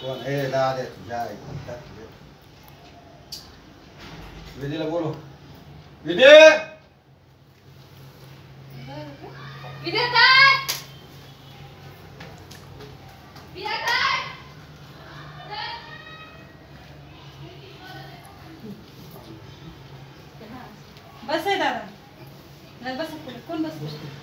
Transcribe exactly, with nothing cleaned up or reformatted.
कोण हे दादा तुझ्या विधीला बोलो विधी विद्या काय विद्या काय बस आहे दादा बस कोण बस